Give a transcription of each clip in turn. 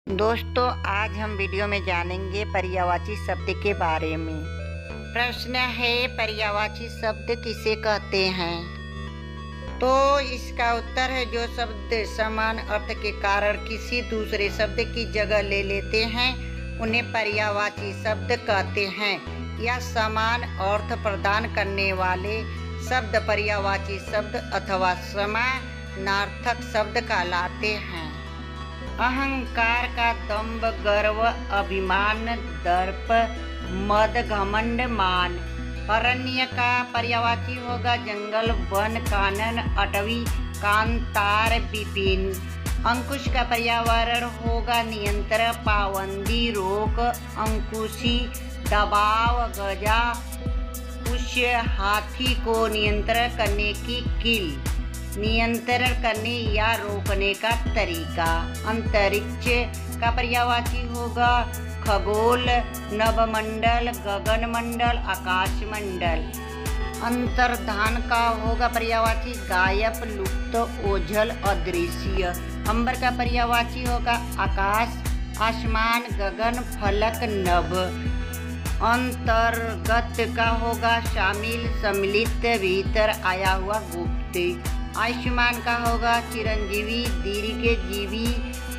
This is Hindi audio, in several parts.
दोस्तों, आज हम वीडियो में जानेंगे पर्यायवाची शब्द के बारे में। प्रश्न है, पर्यायवाची शब्द किसे कहते हैं? तो इसका उत्तर है, जो शब्द समान अर्थ के कारण किसी दूसरे शब्द की जगह ले लेते हैं उन्हें पर्यायवाची शब्द कहते हैं, या समान अर्थ प्रदान करने वाले शब्द पर्यायवाची शब्द अथवा समानार्थक शब्द कहलाते हैं। अहंकार का दंभ, गर्व, अभिमान, दर्प, मद, घमंड, मान। अरण्य का पर्यायवाची होगा जंगल, वन, कानन, अटवी, कांतार, विपिन। अंकुश का पर्यावरण होगा नियंत्रण, पाबंदी, रोक, अंकुशी, दबाव, गजा, पुष्य। हाथी को नियंत्रण करने की कील, नियंत्रण करने या रोकने का तरीका। अंतरिक्ष का पर्यायवाची होगा खगोल, नभमंडल, गगनमंडल, आकाशमंडल। अंतर्धान का होगा पर्यायवाची गायब, लुप्त, ओझल, अदृश्य। अंबर का पर्यायवाची होगा आकाश, आसमान, गगन, फलक, नभ। अंतर्गत का होगा शामिल, सम्मिलित, भीतर आया हुआ, गुप्त। आयुष्मान का होगा चिरंजीवी, दीर्घजीवी,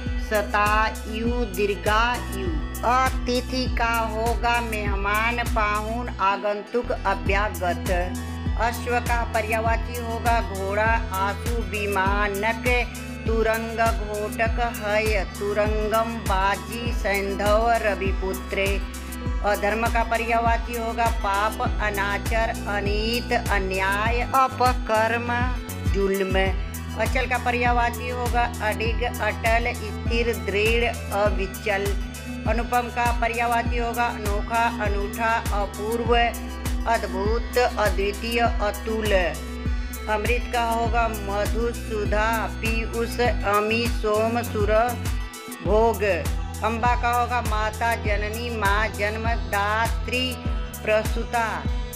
शतायु, दीर्घायु। अतिथि का होगा मेहमान, पाहुन, आगंतुक, अभ्यागत। अश्व का पर्यायवाची होगा घोड़ा, आंसू, विमानक, तुरंग, घोटक, हय, तुरंगम, बाजी, सैंधव, रविपुत्र। अधर्म का पर्यायवाची होगा पाप, अनाचार, अनीत, अन्याय, अपकर्म, जुल्म। अचल का पर्यायवाची होगा अडिग, अटल, स्थिर, दृढ़, अविचल। अनुपम का पर्यायवाची होगा अनोखा, अनूठा, अपूर्व, अद्भुत, अद्वितीय, अतुल। अमृत का होगा मधु, सुधा, पीयूष, अमी, सोम, सुर, भोग। अम्बा का होगा माता, जननी, माँ, जन्मदात्री, प्रसूता।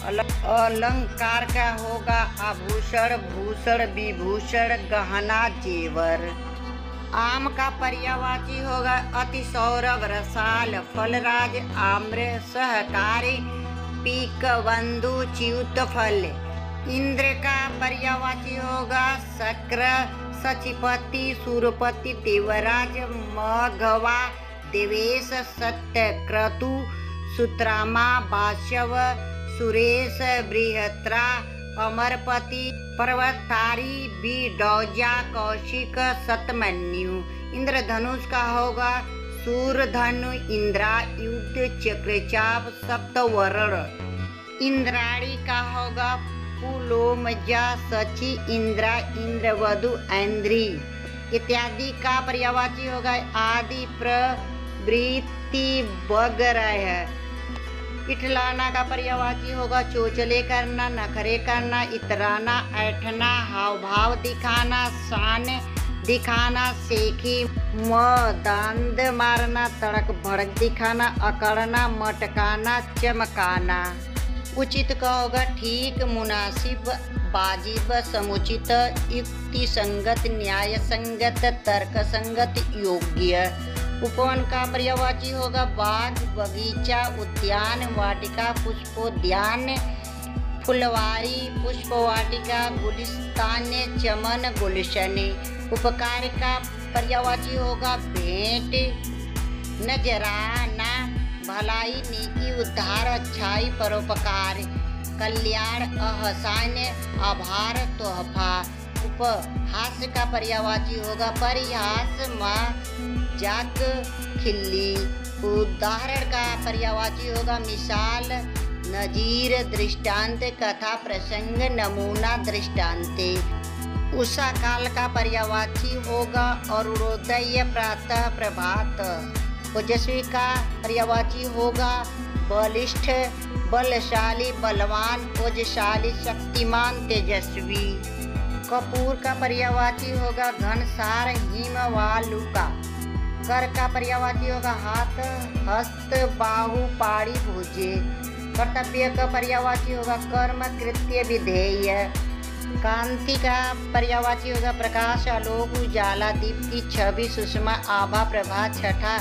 अलंकार का होगा आभूषण, भूषण, विभूषण, गहना, जेवर। आम का पर्यायवाची होगा अतिसौरभ, रसाल, फलराज, आम्र, सहकारी, पीक, बंधु, च्युत फल। इंद्र का पर्यायवाची होगा शक्र, सचिपति, सूरपति, देवराज, मघवा, देवेश, सत्य, क्रतु, सुत्रामा, बाशव, सुरेश, बृहत्रा, अमरपति, पर्वतारी, बिडौजा, कौशिक, सतमन्यु। इंद्रधनुष का होगा सूरधनु, इंद्रायुध, चक्रचाप, सप्तवर्ण। इंद्राणी का होगा पुलोमजा, शची, इंद्रा, इंद्रवधु, ऐन्द्री इत्यादि। का पर्यायवाची होगा आदि, प्रवृत्ति, वगैरह। इठलाना का पर्यायवाची होगा चोचले करना, नखरे करना, इतराना, ऐठना, हाव भाव दिखाना, शान दिखाना, सेखी, दांद मारना, तड़क भड़क दिखाना, अकड़ना, मटकाना, चमकाना। उचित का होगा ठीक, मुनासिब, वाजिब, समुचित, युक्ति संगत, न्याय संगत, तर्क संगत, योग्य। उपवन का पर्यायवाची होगा बाग, बगीचा, उद्यान, वाटिका, पुष्पोद्यान, फुलवारी, पुष्पवाटिका, गुलिस्तान, चमन, गुलशन। उपकार का पर्यायवाची होगा भेंट, नजराना, भलाई, नीति, उद्धार, अच्छाई, परोपकार, कल्याण, अहसान, आभार, तोहफा। उपहास का पर्यायवाची होगा परिहास, मजाक, खिल्ली। उदाहरण का पर्यायवाची होगा मिसाल, नजीर, दृष्टांत, कथा, प्रसंग, नमूना, दृष्टांत। उषा काल का पर्यायवाची होगा अरुणोदय, प्रातः, प्रभात। ओजस्वी का पर्यायवाची होगा बलिष्ठ, बलशाली, बलवान, ओजशाली, शक्तिमान, तेजस्वी। कपूर का पर्यायवाची होगा घनसार, हिमवालुका। कर का पर्यायवाची होगा हाथ, हस्त, बाहु, पाड़ी, भुजे। कर्तव्य का पर्यायवाची होगा कर्म, कृत्य, विधेय। कांति का पर्यायवाची होगा प्रकाश, आलोक, उजाला, दीप्ति, छवि, सुषमा, आभा, प्रभा, छठा,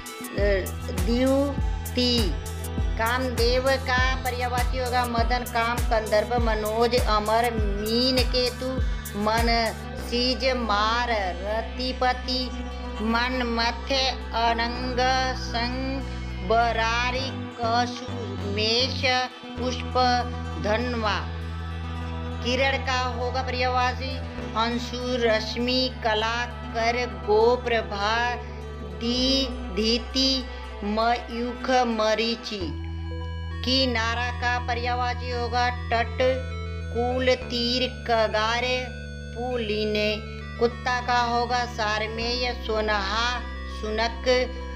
द्युति। कामदेव का पर्यायवाची होगा मदन, काम, कंदर्प, मनोज, अमर, मीन, केतु, मन, सीज, मार, रतिपति, मन, मध्य, अनंग, संग, बरारी, कशु, मेष, पुष्प, धनवा। किरण का होगा पर्यायवाची अंशु, रश्मि, कला, कर, गो, प्रभा, दीति, मयूख, मरीचि। किनारा का पर्यायवाची होगा तट, कूल, तीर, कगार, पुलिने। कुत्ता का होगा सारमेय, सोनहा, सुनक,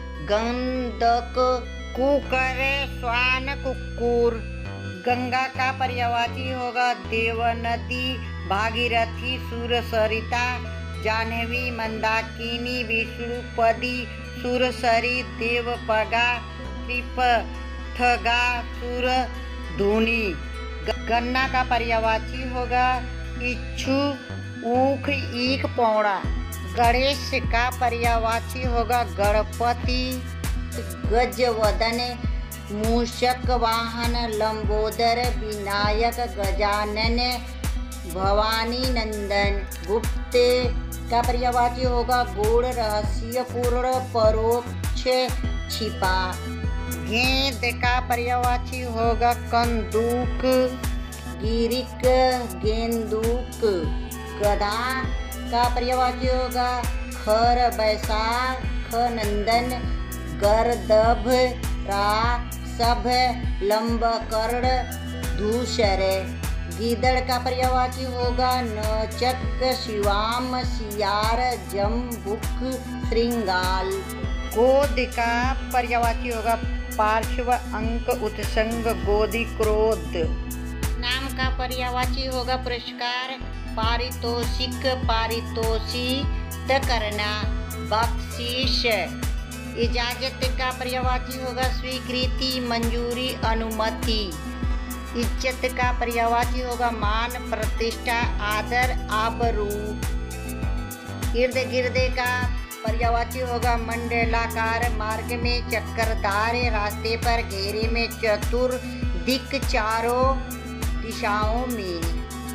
गंधक, कुकर, श्वान, कुक्कुर। गंगा का पर्यायवाची होगा देवनदी, भागीरथी, सुरसरिता, जाह्नवी, मंदाकिनी, विष्णुपदी, सुरसरी, देवपगा, त्रिपथगा, सुरधुनी। गन्ना का पर्यायवाची होगा इच्छु, ऊख, ईख, पौड़ा। गणेश का पर्यायवाची होगा गणपति, गजवदन, मूषक वाहन, लंबोदर, विनायक, गजानन, भवानी नंदन। गुप्त का पर्यायवाची होगा गूढ़, रहस्यपूर्ण, परोक्ष, छिपा। गेंद का पर्यायवाची होगा कंदूक, गिरिक, गेंदूक। गधा का पर्यायवाची होगा खर, बैसाख, नंदन, गर्दभ, रा, सभ, लंबकर्ण, धूसर। गीदड़ का पर्यायवाची होगा नचक, शिवाम, सियार, जम्बुक, श्रृंगाल। गोद का पर्यायवाची होगा पार्श्व, अंक, उत्संग, गोदी, क्रोध। नाम का पर्यायवाची होगा पुरस्कार, पारितोषिक, पारितोषित करना, बख्शीश। इजाजत का पर्यायवाची होगा स्वीकृति, मंजूरी, अनुमति। इज्जत का पर्यायवाची होगा मान, प्रतिष्ठा, आदर, आबरू। इर्द गिर्द का पर्यायवाची होगा मंडलाकार, मार्ग में चक्करदार, रास्ते पर, घेरे में, चतुर, दिक्, चारों दिशाओं में।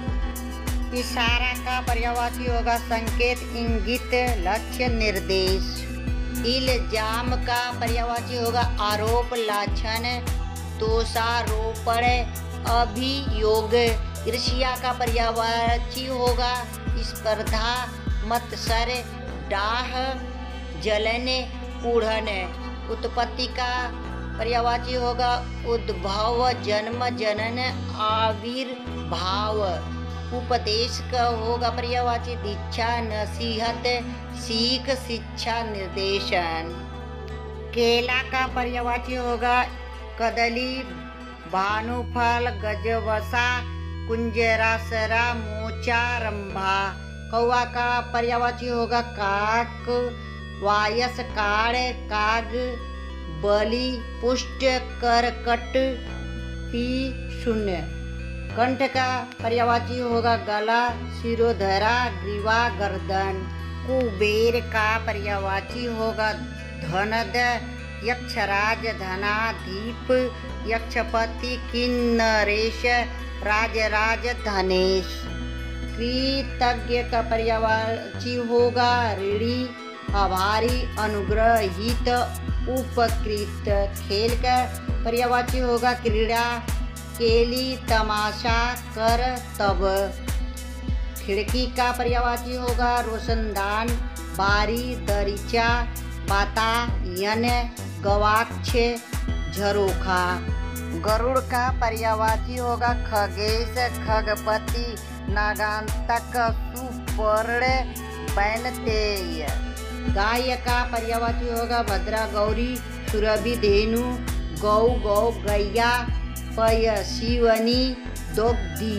इशारा का पर्यायवाची होगा संकेत, इंगित, लक्ष्य, निर्देश। इल्जाम का पर्यायवाची होगा आरोप, लाछन, दोषारोपण, अभियोग। ईर्ष्या का पर्यायवाची होगा स्पर्धा, मत्सर, डाह, जलन, उड़न। उत्पत्ति का पर्यायवाची होगा उद्भव, जन्म, जनन, आविर्भाव। उपदेश का होगा पर्यायवाची दीक्षा, नसीहत, सीख, शिक्षा, निर्देशन। केला का पर्यायवाची होगा कदली, भानुफल, गजवसा, कुंजरासरा, मोचा, रंभा। कौवा का पर्यायवाची होगा काक, वायस, काड़, काग, बलि, पुष्ट, करकट, पी, शून्य। कंठ का पर्यायवाची होगा गला, शिरोधरा, ग्रीवा, गर्दन। कुबेर का पर्यायवाची होगा धनद, यक्षराज, धनाधीप, यक्षपति, किन्नरेश, राजराज, धनेश। कृतज्ञ का पर्यायवाची होगा ऋणी, आभारी, अनुग्रहित, उपकृत। खेल का पर्यायवाची होगा क्रीड़ा, केली, तमाशा, कर, तब। खिड़की का पर्यायवाची होगा रोशनदान, बारी, दरीचा, वातायन, गवाक्ष, झरोखा। गरुड़ का पर्यायवाची होगा खगेश, खगपति, नागांतक, सुपर्ण, पैनतेय। गाय का पर्यायवाची होगा भद्रा, गौरी, सुरभि, धेनु, गौ, गौ, गैया, पयशिवनी, दोग्धी।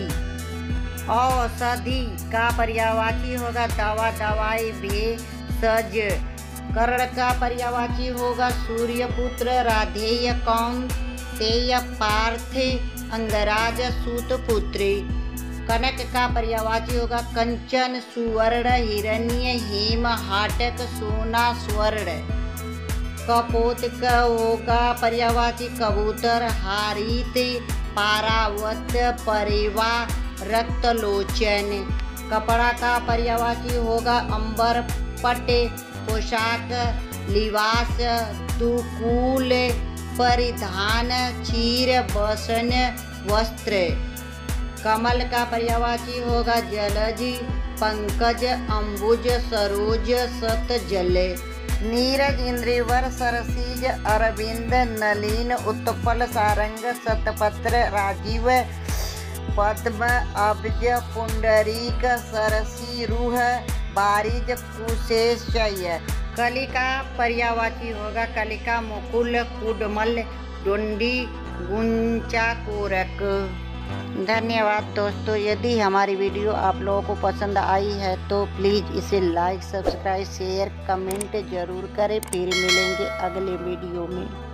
औषधि का पर्यायवाची होगा दवा, दवाई, भेषज। कर्ण का पर्यायवाची होगा सूर्यपुत्र, राधेय, कौंतेय, पार्थ, अंगराज, सूतपुत्री। कनक का पर्यायवाची होगा कंचन, सुवर्ण, हिरण्य, हेम, हाटक, सोना, स्वर्ण। कपोत का होगा पर्यायवाची कबूतर, हारित, पारावत, परेवा, रक्तलोचन। कपड़ा का पर्यायवाची होगा अंबर, पट, पोशाक, लिबास, दुकूल, परिधान, चीर, बसन, वस्त्र। कमल का पर्यायवाची होगा जलज, पंकज, अंबुज, सरोज, सत, जल। नीरज, इंद्रवर, सरसीज, अरविंद, नलिन, उत्पल, सारंग, शतपत्र, राजीव, पद्म, अब्ज, पुंडरीक, सरसी, रूह, बारिज, कुशेशय। कली का पर्यायवाची होगा कलिका, मुकुल, कुडमल, डुंडी, गुंचा, कोरक। धन्यवाद दोस्तों। यदि हमारी वीडियो आप लोगों को पसंद आई है तो प्लीज़ इसे लाइक, सब्सक्राइब, शेयर, कमेंट ज़रूर करें। फिर मिलेंगे अगले वीडियो में।